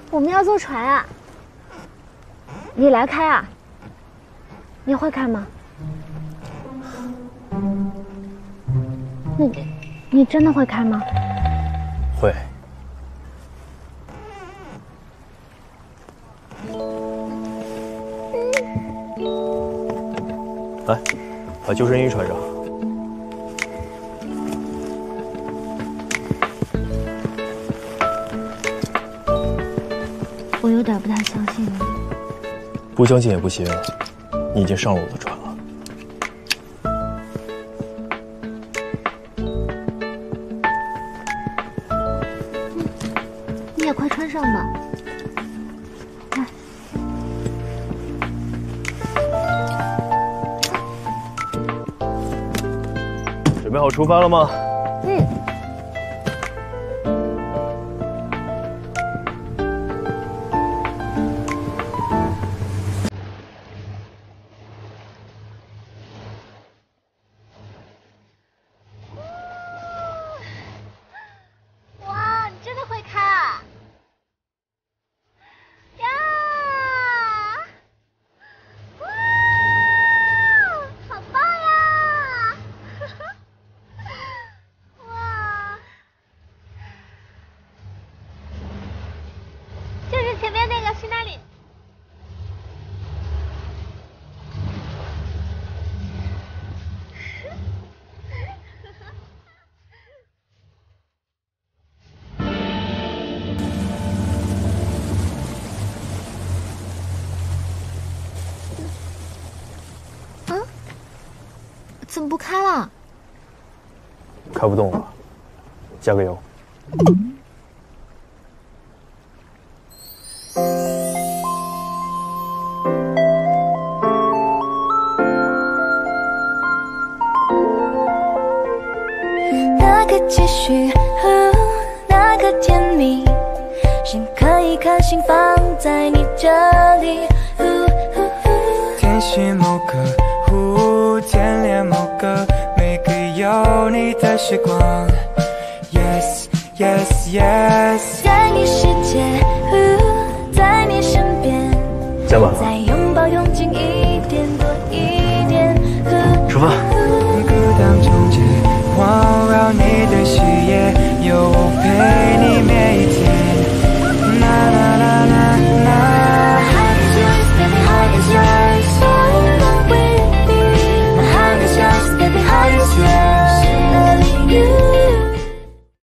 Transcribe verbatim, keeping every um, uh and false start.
我们要坐船啊！你来开啊？你会开吗？那你，你真的会开吗？ 会。来，把救生衣穿上。 我有点不太相信你。 不相信也不行，你已经上了我的船了。 嗯，你也快穿上吧。来， 准备好出发了吗？ 嗯。 前面那个去那里。嗯？怎么不开了？ 开不动了，加个油。嗯那个期许，那个甜蜜，深刻一颗心放在你这里。 天许某个，呼天恋某个，每个有你的时光。Yes yes yes， 在你世界，在你身边， 加满了。